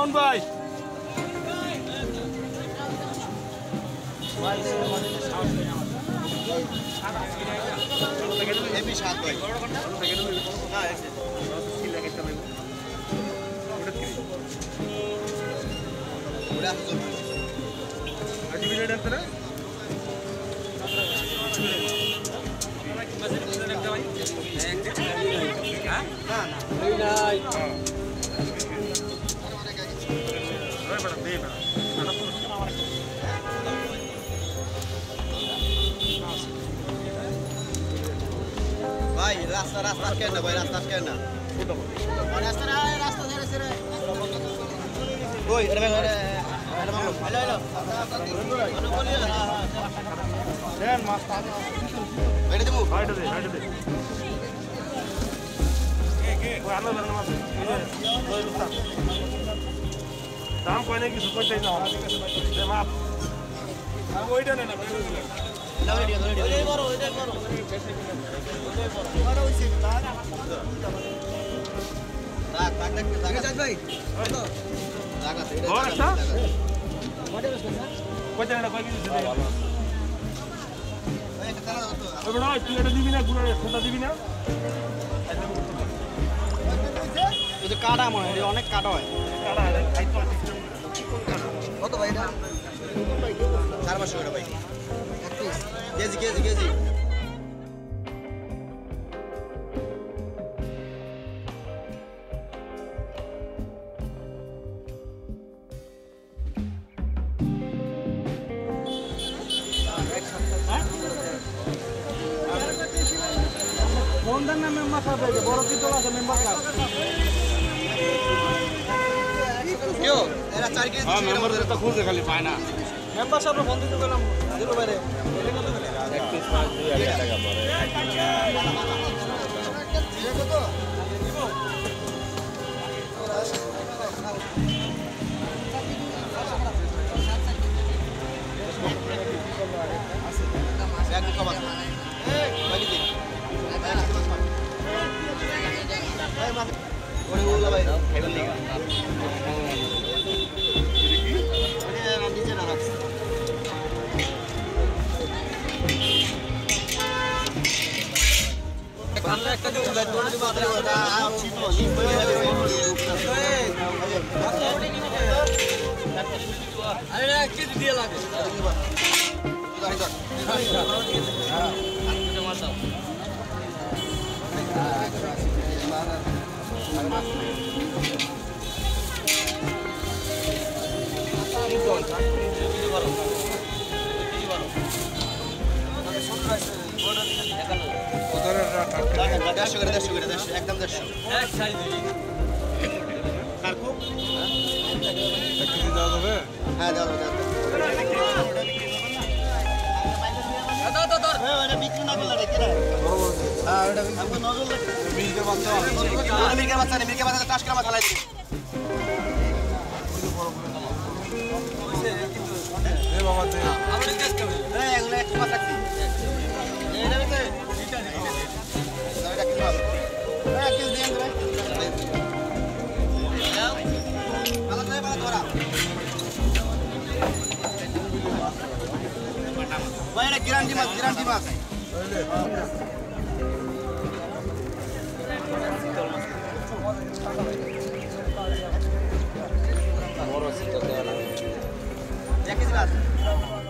মাউন ভাই এমনি সাত ভাই না ভাই রাস্তা রাস্তা কেন ভাই রাস্তা কেন না রাস্তা রাস্তা ধরে ধরে ওই আরে ভাই আরে মামলো হ্যালো হ্যালো কোন বলিয়ে দেন মাছ তা বাইরে দেবো বাইরে দে কে ওই আলো ধরে মাছ ওই রুস্তা দাম কই নাকি সুপার চাই না দে মাপ আর ওইটা না না ওইটাই বড় বড় হইছে রাখ ভাই রাখ আছে এটা কত টাকা কয় কেজি দিতে ওই একটা চালা হতো ওই বড় তুই এটা দিবি না গুড়া সোটা দিবি না এই যে কাটা মনে হয় অনেক কাটা হয় কাটা হয় খাইতো কত ভাই এটা 400 টাকা ভাই কেজি কেজি কেজি বন্ধন না মেম্বার সাহেব এই বড় কি তোলা আছে মেম্বার ক্লাব কিও এরা 4 কেজি হ্যাঁ মেম্বার তো খুঁজে খালি পায় না মেম্বার সাহেব ফোন দিতে গেলাম দিলো বাইরে এটা কত 1.5-2000 টাকা পড়ে কত ব্যাগ কত আছে এই বাকি দিন ওরে বললা ভাই খাইবেন না এটা নিচে না রাখছি কানলে একটা দিন ব্যাগ করে দিব আদরে ওটা আছে তো লিপ হয়ে যাবে আরে কি দিয়ে লাগে একদম 150 এক সাইজ কারকো এক কেজি দাও দেবে হ্যাঁ দাও দাও এটা বিক্রি না করলে রেখে রাখ হ্যাঁ এটা বিক্রি নজর লাগবে মিলকে বাচ্চা মিলকে বাচ্চা টাস করে মাথা লাগবে এ বাবা দে আমরা টেস্ট করব এই এগুলো এক মাস রাখছি এইটা দিতে এটা এটা কি মাছ এক কেজি দেন ভাই ভালো করে ভালো ধরা ভাই এটা গ্যারান্টি মাছ বড় সিটটা দেওয়া লাগে 1 কেজি মাছ